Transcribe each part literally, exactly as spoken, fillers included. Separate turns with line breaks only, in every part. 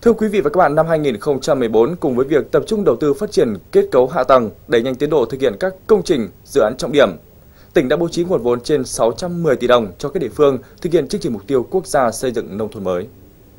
Thưa quý vị và các bạn, năm hai nghìn không trăm mười bốn cùng với việc tập trung đầu tư phát triển kết cấu hạ tầng, đẩy nhanh tiến độ thực hiện các công trình, dự án trọng điểm, tỉnh đã bố trí nguồn vốn trên sáu trăm mười tỷ đồng cho các địa phương thực hiện chương trình mục tiêu quốc gia xây dựng nông thôn mới.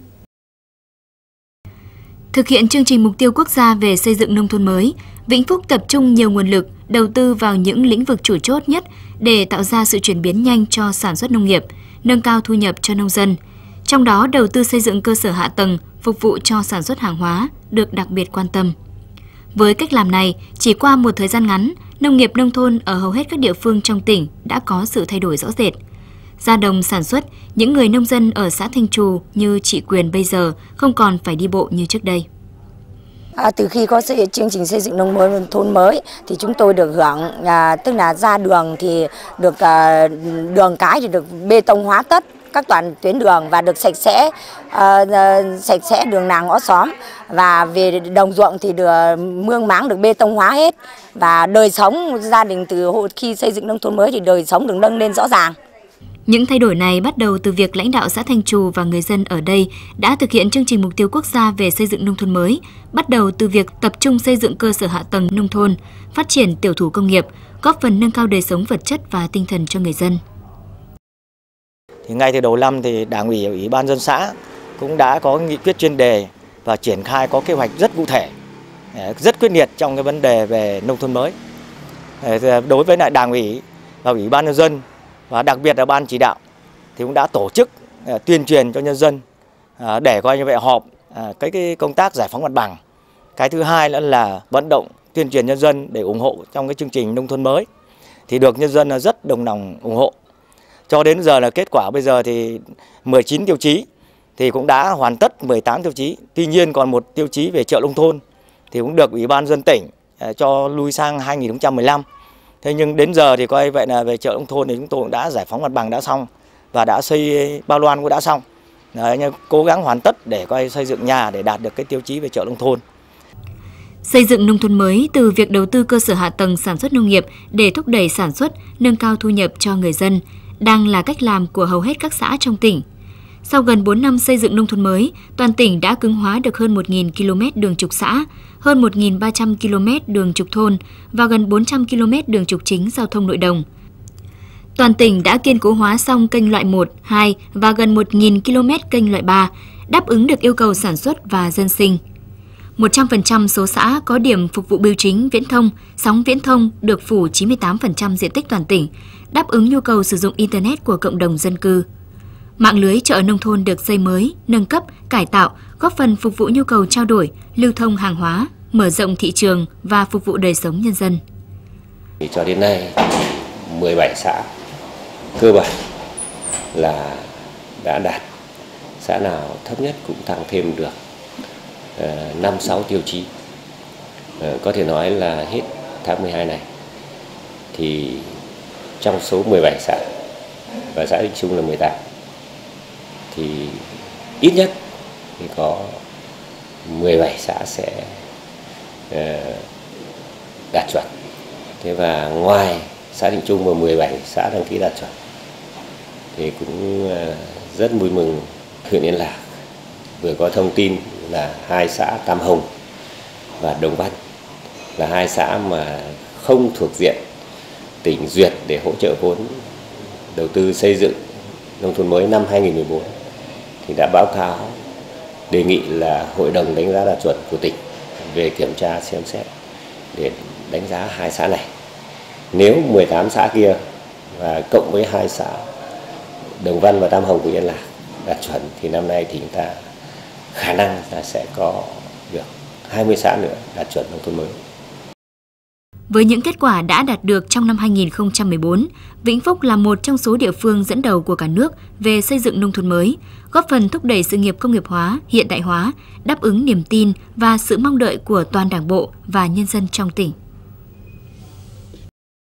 Thực hiện chương trình mục tiêu quốc gia về xây dựng nông thôn mới, Vĩnh Phúc tập trung nhiều nguồn lực đầu tư vào những lĩnh vực chủ chốt nhất để tạo ra sự chuyển biến nhanh cho sản xuất nông nghiệp, nâng cao thu nhập cho nông dân. Trong đó, đầu tư xây dựng cơ sở hạ tầng phục vụ cho sản xuất hàng hóa được đặc biệt quan tâm. Với cách làm này, chỉ qua một thời gian ngắn, nông nghiệp nông thôn ở hầu hết các địa phương trong tỉnh đã có sự thay đổi rõ rệt. Ra đồng sản xuất, những người nông dân ở xã Thanh Trù như chị Quyền bây giờ không còn phải đi bộ như trước đây.
À, từ khi có chương trình xây dựng nông thôn mới thì chúng tôi được hưởng, à, tức là ra đường thì được à, đường cái thì được bê tông hóa tất các toàn tuyến đường và được sạch sẽ, à, sạch sẽ đường làng ngõ xóm, và về đồng ruộng thì được mương máng được bê tông hóa hết, và đời sống gia đình từ khi xây dựng nông thôn mới thì đời sống được nâng lên rõ ràng.
Những thay đổi này bắt đầu từ việc lãnh đạo xã Thanh Trù và người dân ở đây đã thực hiện chương trình mục tiêu quốc gia về xây dựng nông thôn mới, bắt đầu từ việc tập trung xây dựng cơ sở hạ tầng nông thôn, phát triển tiểu thủ công nghiệp, góp phần nâng cao đời sống vật chất và tinh thần cho người dân.
Thì ngay từ đầu năm thì Đảng ủy, Ủy ban dân xã cũng đã có nghị quyết chuyên đề và triển khai có kế hoạch rất cụ thể, rất quyết liệt trong cái vấn đề về nông thôn mới. Đối với lại Đảng ủy và Ủy ban nhân dân và đặc biệt là ban chỉ đạo thì cũng đã tổ chức uh, tuyên truyền cho nhân dân uh, để coi như vậy họp uh, cái, cái công tác giải phóng mặt bằng. Cái thứ hai nữa là vận động tuyên truyền nhân dân để ủng hộ trong cái chương trình nông thôn mới thì được nhân dân rất đồng lòng ủng hộ. Cho đến giờ là kết quả bây giờ thì mười chín tiêu chí thì cũng đã hoàn tất mười tám tiêu chí. Tuy nhiên còn một tiêu chí về chợ nông thôn thì cũng được Ủy ban nhân dân tỉnh uh, cho lui sang hai nghìn không trăm mười lăm. Thế nhưng đến giờ thì coi vậy là về chợ nông thôn thì chúng tôi cũng đã giải phóng mặt bằng đã xong và đã xây bao loan cũng đã xong. Đấy, cố gắng hoàn tất để coi xây dựng nhà để đạt được cái tiêu chí về chợ nông thôn.
Xây dựng nông thôn mới từ việc đầu tư cơ sở hạ tầng sản xuất nông nghiệp để thúc đẩy sản xuất, nâng cao thu nhập cho người dân đang là cách làm của hầu hết các xã trong tỉnh. Sau gần bốn năm xây dựng nông thôn mới, toàn tỉnh đã cứng hóa được hơn một nghìn ki lô mét đường trục xã, hơn một nghìn ba trăm ki lô mét đường trục thôn và gần bốn trăm ki lô mét đường trục chính giao thông nội đồng. Toàn tỉnh đã kiên cố hóa xong kênh loại một, hai và gần một nghìn ki lô mét kênh loại ba, đáp ứng được yêu cầu sản xuất và dân sinh. một trăm phần trăm số xã có điểm phục vụ bưu chính, viễn thông, sóng viễn thông được phủ chín mươi tám phần trăm diện tích toàn tỉnh, đáp ứng nhu cầu sử dụng Internet của cộng đồng dân cư. Mạng lưới chợ nông thôn được xây mới, nâng cấp, cải tạo, góp phần phục vụ nhu cầu trao đổi, lưu thông hàng hóa, mở rộng thị trường và phục vụ đời sống nhân dân.
Cho đến nay, mười bảy xã cơ bản là đã đạt, xã nào thấp nhất cũng tăng thêm được năm sáu tiêu chí. Có thể nói là hết tháng mười hai này thì trong số mười bảy xã và xã Định Trung là mười tám thì ít nhất thì có mười bảy xã sẽ đạt chuẩn. Thế và ngoài xã Định Trung và mười bảy xã đăng ký đạt chuẩn thì cũng rất vui mừng, huyện Yên Lạc vừa có thông tin là hai xã Tam Hồng và Đồng Văn là hai xã mà không thuộc diện tỉnh duyệt để hỗ trợ vốn đầu tư xây dựng nông thôn mới năm hai nghìn không trăm mười bốn thì đã báo cáo đề nghị là Hội đồng đánh giá đạt chuẩn của tỉnh về kiểm tra xem xét để đánh giá hai xã này. Nếu mười tám xã kia và cộng với hai xã Đồng Văn và Tam Hồng của Yên Lạc đạt chuẩn thì năm nay thì chúng ta khả năng là sẽ có được hai mươi xã nữa đạt chuẩn nông thôn mới.
Với những kết quả đã đạt được trong năm hai nghìn không trăm mười bốn, Vĩnh Phúc là một trong số địa phương dẫn đầu của cả nước về xây dựng nông thôn mới, góp phần thúc đẩy sự nghiệp công nghiệp hóa, hiện đại hóa, đáp ứng niềm tin và sự mong đợi của toàn Đảng bộ và nhân dân trong tỉnh.